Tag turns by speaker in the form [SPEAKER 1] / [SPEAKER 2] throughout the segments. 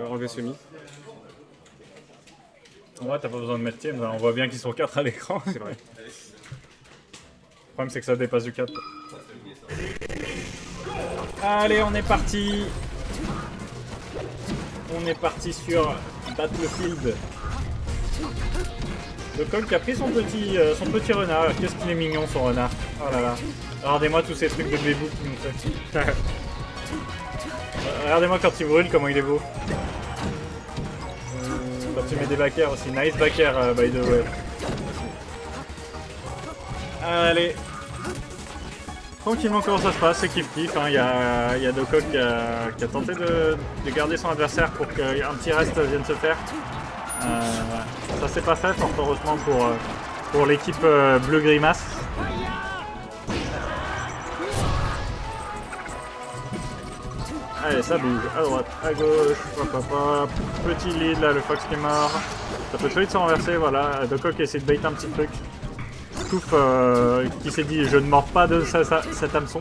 [SPEAKER 1] enlever semi.
[SPEAKER 2] Ouais, t'as pas besoin de mettre team, on voit bien qu'ils sont 4 à l'écran.
[SPEAKER 1] C'est vrai.
[SPEAKER 2] Le problème c'est que ça dépasse du 4. Allez, on est parti. On est parti sur Battlefield. Le coq qui a pris son petit renard. Qu'est-ce qu'il est mignon son renard. Oh là là. Regardez-moi tous ces trucs de bébou qu'il nous fait. Regardez-moi quand il brûle, comment il est beau. Quand tu mets des backers aussi. Nice backer, by the way. Allez. Tranquillement, comment ça se passe, c'est kiff-kiff. Hein. Il y a Docoq qui a tenté de garder son adversaire pour qu'un petit reste vienne se faire. Ça s'est pas fait, fort heureusement pour l'équipe Bleu Grimace. Allez, ça bouge, à droite, à gauche, hop, hop, hop. Petit lead là, le Fox qui est mort. Ça peut très vite se renverser, voilà. Docoq essaie de bait un petit truc. Touf qui s'est dit je ne mords pas de cet hameçon.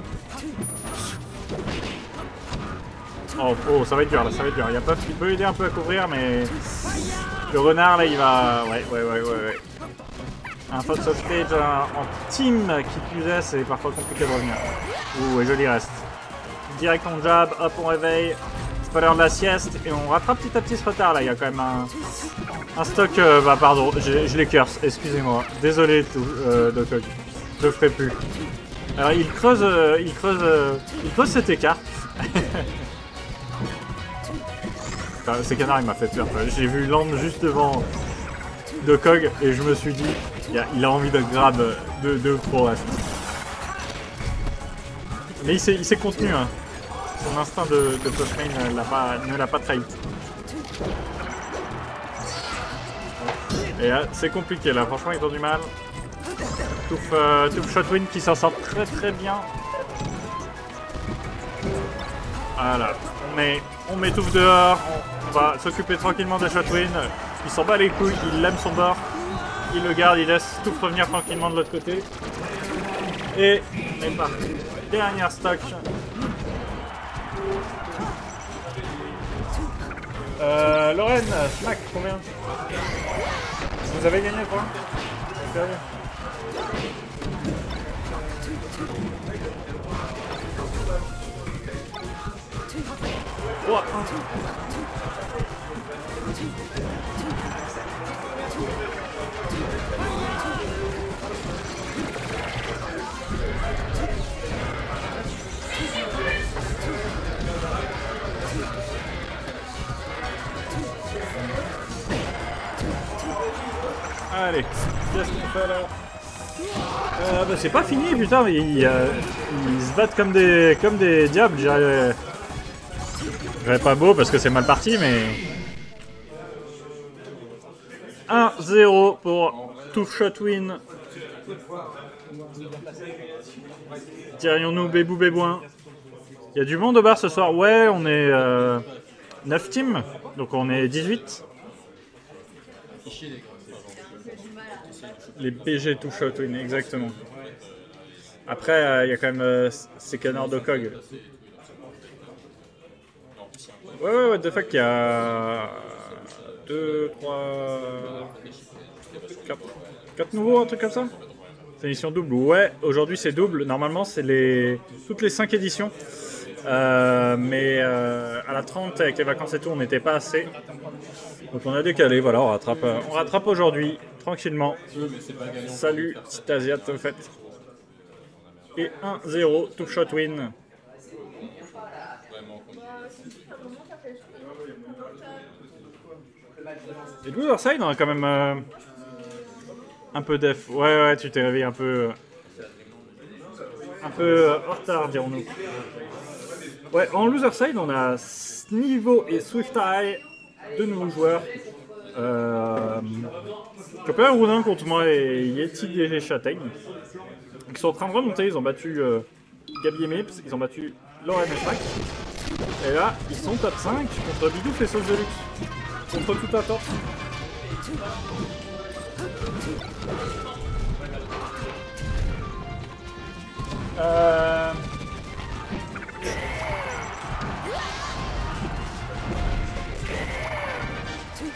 [SPEAKER 2] Oh, ça va être dur là, ça va être dur. Il y a Puff qui peut aider un peu à couvrir, mais le renard là il va. Ouais. Un Fox of Stage en team qui plus est, c'est parfois compliqué de revenir. Ouh, et joli reste. Direct on jab, hop on réveille. C'est pas l'heure de la sieste et on rattrape petit à petit ce retard là. Il y a quand même un stock. Bah pardon, je les curse, excusez-moi. Désolé Docoq, je le ferai plus. Alors il creuse cet écart. Enfin, ce canard il m'a fait peur. J'ai vu Land juste devant Docoq et je me suis dit il a envie de grab de pro reste. Mais il s'est contenu hein. Son instinct de post-main ne l'a pas trahi. Et c'est compliqué là, franchement ils ont du mal. Touf Shotwin qui s'en sort très bien. Voilà, on met Touf dehors, on va s'occuper tranquillement de Shotwin. Il s'en bat les couilles, il aime son bord. Il le garde, il laisse Touf revenir tranquillement de l'autre côté. Et on est parti. Dernière stock. Lorraine, Smack, combien? Vous avez gagné quoi? Oh. Allez, qu'est-ce qu'on fait là? Bah, c'est pas fini, putain, ils se battent comme des diables, je dirais pas beau parce que c'est mal parti, mais 1-0 pour Touf Shotwin. Dirions-nous Bébou Bébouin. Il y a du monde au bar ce soir, ouais, on est 9 teams, donc on est 18. Les PG Touf Shotwin, exactement. Après, il y a quand même ces canards de Cog. Ouais, de fait, il y a 2, 3, 4 nouveaux, un truc comme ça. C'est une édition double. Ouais, aujourd'hui c'est double. Normalement, c'est toutes les 5 éditions. Mais à la 30, avec les vacances et tout, on n'était pas assez. Donc on a décalé, voilà, on rattrape aujourd'hui, tranquillement. Salut, petit Asiat, au fait. Et 1-0, Touf Shotwin. Et Loser Side, on a quand même un peu def. Ouais, tu t'es réveillé un peu en retard, dirons-nous. Ouais, en Loser Side, on a Snivo et Swift Eye, deux nouveaux joueurs. Copain Roudin contre moi et Yeti DG Châtaigne. Ils sont en train de remonter, ils ont battu Gabi et Mips, ils ont battu Lauren et Smack. Et là, ils sont top 5 contre Bidouf et Sauce de Luxe. Contre tout attente.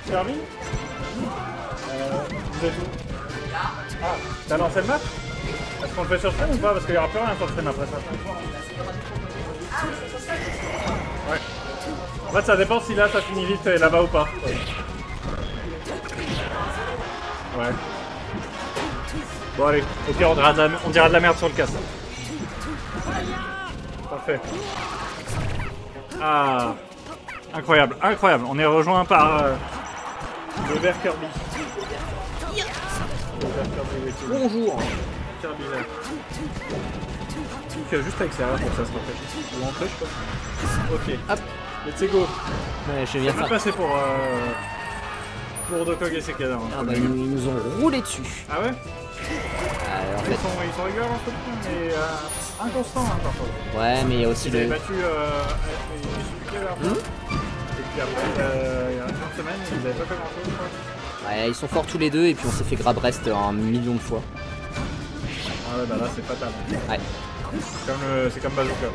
[SPEAKER 2] Kirby vous êtes où? Ah, t'as lancé le match? Est-ce qu'on le fait sur stream ou pas? Parce qu'il n'y aura plus rien sur stream après ça. Ouais. En fait, ça dépend si là ça finit vite là-bas ou pas. Ouais. Bon, allez. Au pire, on dira de la merde sur le casse. Parfait. Ah. Incroyable, incroyable. On est rejoint par le vert Kirby.
[SPEAKER 1] Bonjour.
[SPEAKER 2] Kirby vert. Donc, juste à l'extérieur pour que ça se rappelle. Ou entrer, je sais pas. Ok. Hop. Let's go.
[SPEAKER 1] Ouais, je viens
[SPEAKER 2] On peut passer pour Dokog et Sekada. Hein,
[SPEAKER 1] ah bah, ils nous ont roulé dessus.
[SPEAKER 2] Ah ouais?
[SPEAKER 1] En fait...
[SPEAKER 2] ils sont rigolos entre eux, mais inconstants hein, parfois.
[SPEAKER 1] Ouais, mais il y a aussi
[SPEAKER 2] ils
[SPEAKER 1] le...
[SPEAKER 2] avaient battu et puis après, il y a une semaine, ils avaient pas fait grand chose.
[SPEAKER 1] Ouais, ils sont forts tous les deux et puis on s'est fait grab rest un million de fois.
[SPEAKER 2] Ah ouais, bah là c'est fatal.
[SPEAKER 1] Ouais.
[SPEAKER 2] C'est comme Bazooka.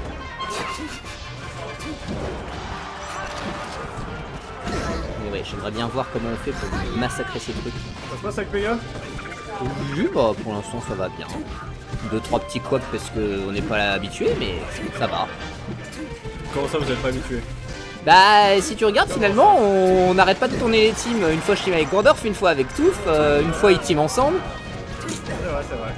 [SPEAKER 1] Mais ouais, j'aimerais bien voir comment on fait pour massacrer ces trucs.
[SPEAKER 2] Ça se passe avec Pega?
[SPEAKER 1] Oui, bah pour l'instant ça va bien. 2-3 petits couacs parce qu'on n'est pas habitué, mais ça va.
[SPEAKER 2] Comment ça vous êtes pas habitué?
[SPEAKER 1] Bah si tu regardes finalement, on n'arrête pas de tourner les teams. Une fois je team avec Gandorf, une fois avec Touf, une fois ils team ensemble.
[SPEAKER 2] C'est vrai, c'est vrai.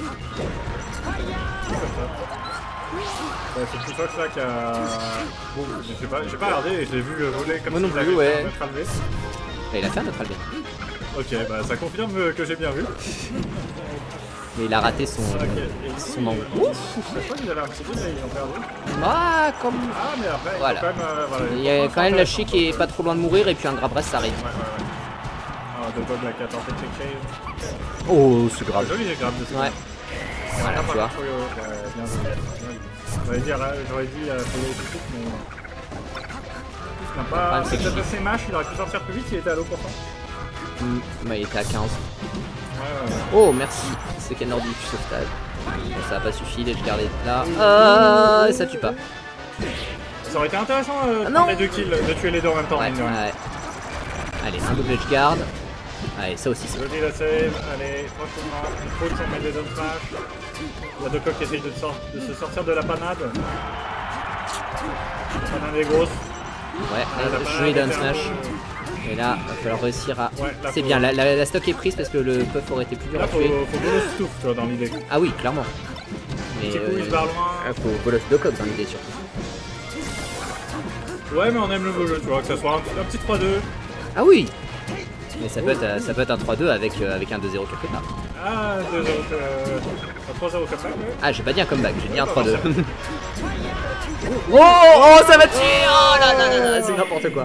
[SPEAKER 2] Ouais, c'est plus Fox là qui a... Bon, j'ai pas regardé et je l'ai vu voler comme ça.
[SPEAKER 1] Moi non plus, ouais.
[SPEAKER 2] Notre alvé.
[SPEAKER 1] Bah, il a fait un autre alvé.
[SPEAKER 2] Ok, bah ça confirme que j'ai bien vu.
[SPEAKER 1] Mais il a raté son angle.
[SPEAKER 2] Je crois qu'ils avaient un petit peu, mais ils ont perdu.
[SPEAKER 1] Ah, comme...
[SPEAKER 2] Ah, mais après,
[SPEAKER 1] voilà.
[SPEAKER 2] quand même, voilà,
[SPEAKER 1] Il y a quand même la chi qui est pas trop loin de mourir et puis un grab rest ça arrive.
[SPEAKER 2] Ouais. Ah, Dokog là qui a tenté de check shave.
[SPEAKER 1] Oh, c'est grave.
[SPEAKER 2] Joli les grabs de ce
[SPEAKER 1] Ouais. Voilà, tu vois.
[SPEAKER 2] Bien joué. J'aurais dit payer tout de suite, mais... C'est peut-être assez mâche, il aurait pu sortir plus vite s'il était à l'eau pourtant.
[SPEAKER 1] Bah, il était à 15.
[SPEAKER 2] Ouais.
[SPEAKER 1] Oh, merci. C'est quel nordique sauvetage. Bon, ça a pas suffi, les garder là. Ah, ça tue pas.
[SPEAKER 2] Ça aurait été intéressant les deux kills, de tuer les deux en même temps.
[SPEAKER 1] Ouais. Allez, un double edge guard. Allez, ça aussi c'est
[SPEAKER 2] joli la save, allez, tranquillement, il faut qu'on mette des down smash. Il y a Dokog qui essaye de se sortir de la panade. La panade est grosse.
[SPEAKER 1] Ouais, joli down smash. Et là, il va falloir réussir à... Ouais, c'est bien, la stock est prise parce que le puff aurait été plus dur à tuer.
[SPEAKER 2] Faut bolos Touf, tu vois, dans l'idée.
[SPEAKER 1] Ah oui, clairement. Mais
[SPEAKER 2] il se barre loin.
[SPEAKER 1] Faut bolos Dokog dans l'idée surtout.
[SPEAKER 2] Ouais, mais on aime le beau jeu, tu vois, que ça soit un petit 3-2.
[SPEAKER 1] Ah oui. Mais ça peut être un 3-2 avec un 2-0 quelque part.
[SPEAKER 2] Ah, 2-0, un 3-0 comeback, ouais.
[SPEAKER 1] Ah, j'ai pas dit un comeback, j'ai dit un 3-2. Oh, ça va tuer. Oh là là là, c'est n'importe quoi.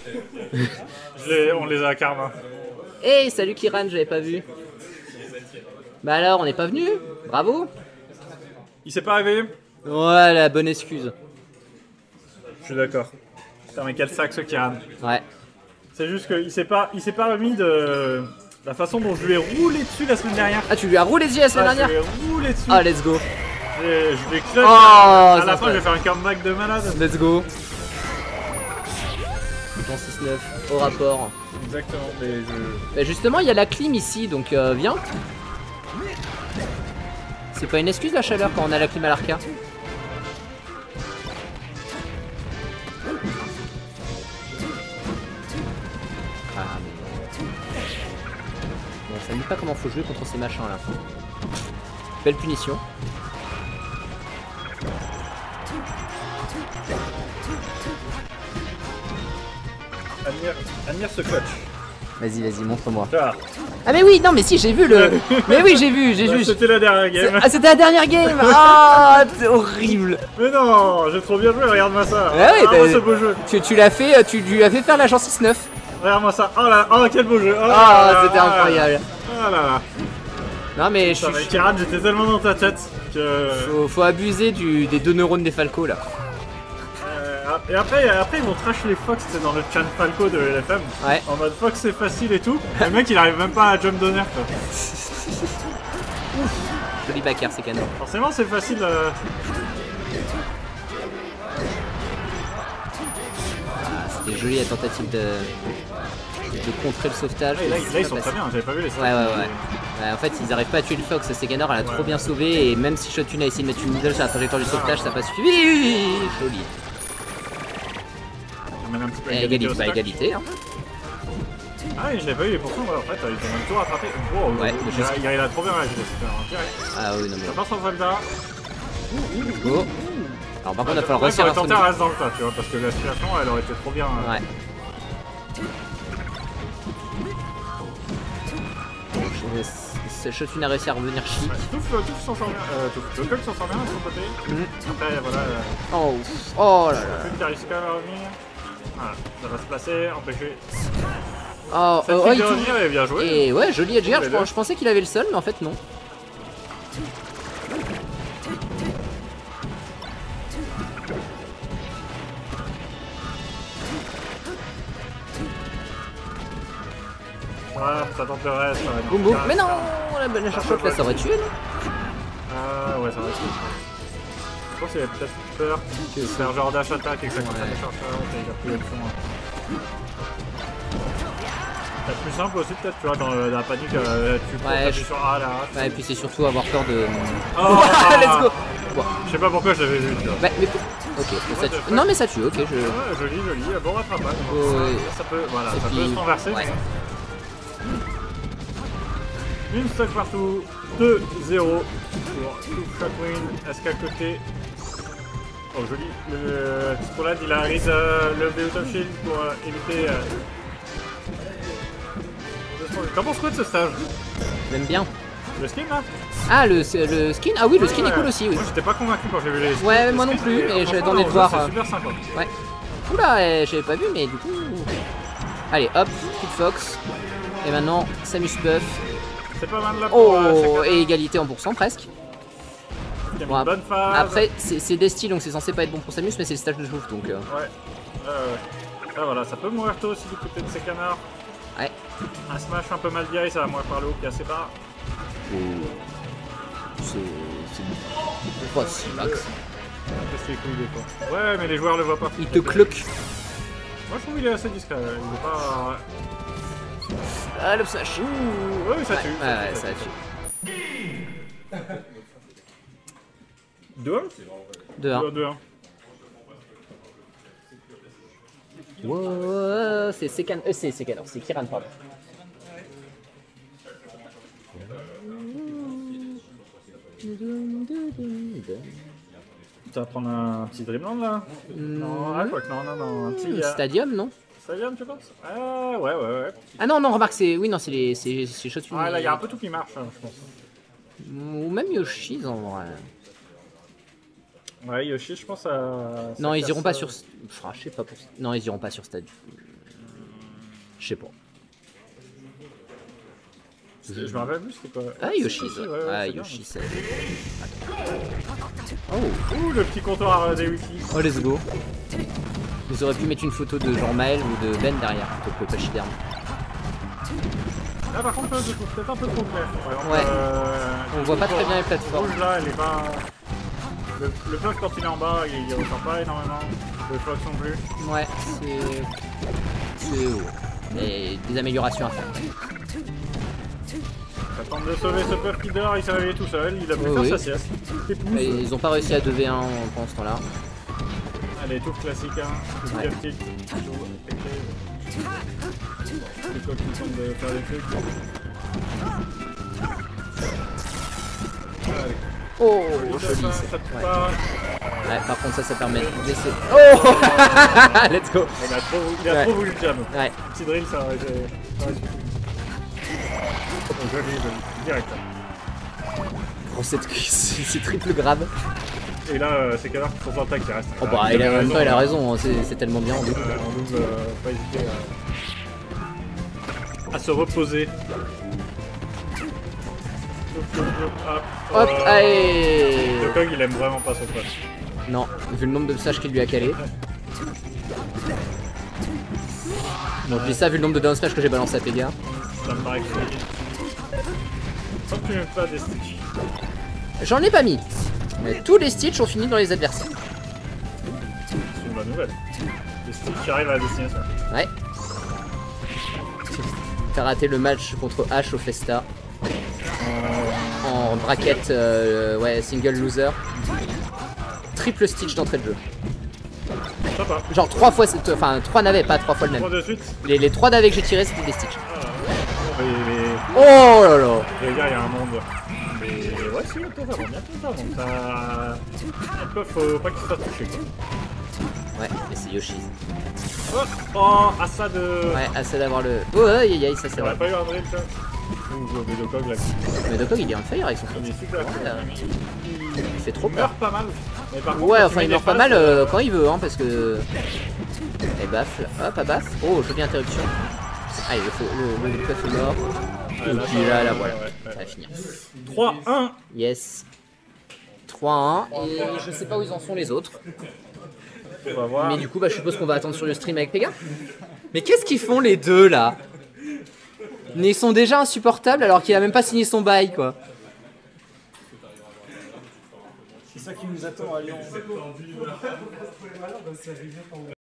[SPEAKER 2] On les a à karma.
[SPEAKER 1] Hey, salut Kiran, j'avais pas vu. Bah alors, on n'est pas venu? Bravo.
[SPEAKER 2] Il s'est pas réveillé?
[SPEAKER 1] Ouais, la bonne excuse.
[SPEAKER 2] Je suis d'accord. Putain, mais quel sac ce Kiran.
[SPEAKER 1] Ouais.
[SPEAKER 2] C'est juste qu'il s'est pas remis de la façon dont je lui ai roulé dessus la semaine dernière.
[SPEAKER 1] Ah, tu lui as roulé dessus la semaine dernière?
[SPEAKER 2] Je lui ai roulé dessus.
[SPEAKER 1] Ah, let's go.
[SPEAKER 2] Je l'ai clutch.
[SPEAKER 1] Oh,
[SPEAKER 2] à la fin, je vais faire un comeback de malade.
[SPEAKER 1] Let's go. 6-9 au rapport.
[SPEAKER 2] Exactement, mais
[SPEAKER 1] Bah justement, il y a la clim ici, donc viens. C'est pas une excuse la chaleur quand on a la clim à l'arcade. Ah mais... Bon, ça ne dit pas comment faut jouer contre ces machins là. Belle punition.
[SPEAKER 2] Admire ce clutch.
[SPEAKER 1] Vas-y, montre-moi.
[SPEAKER 2] Ah
[SPEAKER 1] mais oui, non mais si, j'ai vu le... Mais oui, j'ai vu.
[SPEAKER 2] C'était la dernière game.
[SPEAKER 1] Ah, c'était la dernière game. Ah, c'est horrible.
[SPEAKER 2] Mais non, j'ai trop bien joué, regarde-moi ça.
[SPEAKER 1] Ah oui,
[SPEAKER 2] regarde-moi ce beau jeu.
[SPEAKER 1] Tu l'as fait, tu lui as fait faire l'agent 6-9.
[SPEAKER 2] Regarde-moi ça. Oh là, oh quel beau jeu. Oh
[SPEAKER 1] c'était incroyable.
[SPEAKER 2] Oh là là.
[SPEAKER 1] Non mais je
[SPEAKER 2] suis... Kiran, j'étais tellement dans ta tête que...
[SPEAKER 1] Faut abuser des 2 neurones des Falco là.
[SPEAKER 2] Et après ils vont trash les Fox, c'est dans le chan Falco de LFM.
[SPEAKER 1] Ouais.
[SPEAKER 2] En mode Fox c'est facile et tout. Le mec il arrive même pas à jump d'honneur quoi.
[SPEAKER 1] Joli backer, c'est canon.
[SPEAKER 2] Forcément c'est facile.
[SPEAKER 1] Ah, C'était joli la tentative de contrer le sauvetage.
[SPEAKER 2] Ouais, là ils sont très bien, j'avais pas vu les sauts.
[SPEAKER 1] Ouais. En fait, ils arrivent pas à tuer le Fox. Seganor, elle a trop bien sauvé. Et même si Shotun a essayé de mettre une middle sur la trajectoire du sauvetage, ça n'a pas suffi. Joli. Égalité. Hein.
[SPEAKER 2] Ah oui, je l'ai pas eu, et pourtant, ouais, en fait, ils ont même tout rattrapé. Wow,
[SPEAKER 1] ouais,
[SPEAKER 2] il a trop bien réagi, direct.
[SPEAKER 1] Ah oui, non mais.
[SPEAKER 2] Ça part sur Zelda.
[SPEAKER 1] Go. Alors, par contre, il va falloir réussir à
[SPEAKER 2] tenter un reste dans le tas, tu vois, parce que la situation, elle aurait été trop bien.
[SPEAKER 1] Ouais. Shotun a réussi à revenir chic.
[SPEAKER 2] Touf s'en sort bien. Touf s'en sort bien de son côté. Après, voilà.
[SPEAKER 1] Oh là là.
[SPEAKER 2] Touf qui risque à revenir. Voilà, ça va se placer, empêcher.
[SPEAKER 1] Il
[SPEAKER 2] de revenir et bien joué.
[SPEAKER 1] Et ouais, joli edger, je pensais qu'il avait le seul, mais en fait non.
[SPEAKER 2] Ouais, ça tente le reste.
[SPEAKER 1] Boum boum. Mais non, la chercheuse là, ça aurait tué là.
[SPEAKER 2] Ouais, ça aurait tué. Je pense qu'il avait peut-être peur que c'est un genre dash attack et que ça commence à les chercheurs et il a plus l'option. C'est plus simple aussi peut-être, tu vois, dans la panique, tu peux appuyer sur A là.
[SPEAKER 1] Ouais, et puis c'est surtout avoir peur de...
[SPEAKER 2] Oh
[SPEAKER 1] let's go.
[SPEAKER 2] Bon. Je sais pas pourquoi je l'avais vu, tu vois.
[SPEAKER 1] Bah, mais... Ok, ça tue. Non mais ça tue, ok, je...
[SPEAKER 2] Ouais, joli, bon rattrapage. Ça peut, voilà, ça peut se renverser. Ouais. Une stock partout, 2-0 pour Shotwin. Est-ce qu'à côté... Oh joli, le Spolad il a raise le Beut of Shield pour éviter... Comment on se de ce stage?
[SPEAKER 1] J'aime bien.
[SPEAKER 2] Le skin là?
[SPEAKER 1] Ah le skin? Ah oui, le skin est cool aussi, oui.
[SPEAKER 2] Moi j'étais pas convaincu quand j'ai vu les skins.
[SPEAKER 1] Ouais, moi non plus, mais j'avais envie de voir...
[SPEAKER 2] C'est super sympa.
[SPEAKER 1] Ouais. Oula, j'avais pas vu, mais du coup... Allez, hop, Kid Fox. Et maintenant, Samus Buff.
[SPEAKER 2] C'est pas mal là pour...
[SPEAKER 1] et égalité en pourcent presque.
[SPEAKER 2] Bon, une bonne phase.
[SPEAKER 1] Après, c'est Desti, donc c'est censé pas être bon pour Samus, mais c'est le stage de Jouf, donc...
[SPEAKER 2] Ouais. Ah, voilà, ça peut mourir tôt aussi du côté de ces canards.
[SPEAKER 1] Ouais.
[SPEAKER 2] Un smash un peu mal viré, ça va mourir par le haut qui est assez bas.
[SPEAKER 1] C'est pas si max.
[SPEAKER 2] Ouais, mais les joueurs le voient pas.
[SPEAKER 1] Il te cloque.
[SPEAKER 2] Moi je trouve qu'il est assez discret, il est pas...
[SPEAKER 1] Ah, le smash.
[SPEAKER 2] Oui, ça tue.
[SPEAKER 1] Ouais, ça tue.
[SPEAKER 2] 2-1 2-1.
[SPEAKER 1] Wow, c'est Sekan, c'est Kiran, pardon.
[SPEAKER 2] Tu vas prendre un petit Dreamland là? Non, ah, quoi que non, un petit...
[SPEAKER 1] Stadium, non?
[SPEAKER 2] Stadium, tu penses? Ah, ouais.
[SPEAKER 1] Ah non, remarque, c'est... Oui, non, c'est Shotun.
[SPEAKER 2] Ah, là, il y a un peu tout qui marche, je pense.
[SPEAKER 1] Ou même Yoshi's en vrai.
[SPEAKER 2] Ouais, Yoshi, je pense à...
[SPEAKER 1] Non, ils iront pas sur... Enfin, je sais pas pour... Non, ils iront pas sur Stadium. Je sais pas.
[SPEAKER 2] Je me rappelle plus, c'était quoi?
[SPEAKER 1] Ah, Yoshi's.
[SPEAKER 2] Ouais,
[SPEAKER 1] Yoshi's.
[SPEAKER 2] Oh, le petit comptoir des wikis.
[SPEAKER 1] Oh, let's go. Vous auriez pu mettre une photo de Jean-Maël ou de Ben derrière, plutôt que le pachyderme.
[SPEAKER 2] Là, par contre, je trouve peut-être un peu trop clair.
[SPEAKER 1] Ouais. On voit pas très bien les plateformes.
[SPEAKER 2] Rouge là, elle est pas... Le bloc quand il est en bas, il ressort pas énormément. Le Fox non plus.
[SPEAKER 1] Ouais, c'est haut. Et des améliorations à faire.
[SPEAKER 2] Ça tente de sauver ce puff qui dort, il s'est réveillé tout seul, il a pu faire sa sieste.
[SPEAKER 1] Ils ont pas réussi à 2v1 pendant ce temps-là.
[SPEAKER 2] Allez, tout classique, hein. Le petit le coq qui tente de faire des trucs. Allez.
[SPEAKER 1] Oh,
[SPEAKER 2] joli, ça tue pas.
[SPEAKER 1] Ouais, par contre ça permet de laisser... Oh let's go.
[SPEAKER 2] Il a trop voulu le jam.
[SPEAKER 1] Ouais.
[SPEAKER 2] Petit drill, ça aurait été... Joli, direct.
[SPEAKER 1] Oh, c'est triple grave.
[SPEAKER 2] Et là, c'est Canard qui sont en attaque qui reste.
[SPEAKER 1] Oh bah, il a raison, c'est tellement bien en double.
[SPEAKER 2] En double, pas hésiter à se reposer.
[SPEAKER 1] Hop, allez.
[SPEAKER 2] Le Kong, il aime vraiment pas son pote.
[SPEAKER 1] Non, vu le nombre de messages qu'il lui a calé. Bon, je dis ça vu le nombre de down smash que j'ai balancé à Pega.
[SPEAKER 2] Ça me paraît compliqué. Tant que tu n'aimes pas des Stitch.
[SPEAKER 1] J'en ai pas mis. Mais tous les Stitch ont fini dans les adversaires.
[SPEAKER 2] C'est une bonne nouvelle. Les Tu arrives à la destination.
[SPEAKER 1] Ouais. T'as raté le match contre H au Festa. En bracket, ouais, single loser. Triple Stitch d'entrée de jeu.
[SPEAKER 2] Sympa.
[SPEAKER 1] Genre 3 fois, enfin 3 navets, pas 3 fois le même.
[SPEAKER 2] 3 de suite.
[SPEAKER 1] Les 3 navets que j'ai tirés, c'était des Stitch.
[SPEAKER 2] Mais...
[SPEAKER 1] Oh là là.
[SPEAKER 2] Les gars, il y a un monde. Mais ouais, si, bientôt ça, donc ça... faut pas qu'il se fasse toucher.
[SPEAKER 1] Ouais, mais c'est Yoshi.
[SPEAKER 2] Oh, Assad.
[SPEAKER 1] Ouais, assez d'avoir le... Oh, aïe aïe aïe, ça c'est vrai.
[SPEAKER 2] On a pas eu un drill, ça. Ou Medokog là.
[SPEAKER 1] Medokog il est en fire avec son
[SPEAKER 2] Il est super cool.
[SPEAKER 1] Il fait trop
[SPEAKER 2] Il
[SPEAKER 1] peur.
[SPEAKER 2] meurt pas mal. Mais par contre,
[SPEAKER 1] Ouais, enfin il meurt pas mal quand il veut, hein, parce que... Et baffle, hop, à baffle. Oh, jolie interruption. Allez, le puff est mort. Et puis là, voilà. Ça va finir.
[SPEAKER 2] 3-1.
[SPEAKER 1] Yes. 3-1. Et je sais pas où ils en sont les autres.
[SPEAKER 2] On va voir.
[SPEAKER 1] Mais du coup, bah, je suppose qu'on va attendre sur le stream avec Pega. Mais qu'est-ce qu'ils font les deux là? Ils sont déjà insupportables alors qu'il a même pas signé son bail, quoi.
[SPEAKER 3] C'est ça qui nous attend à Lyon.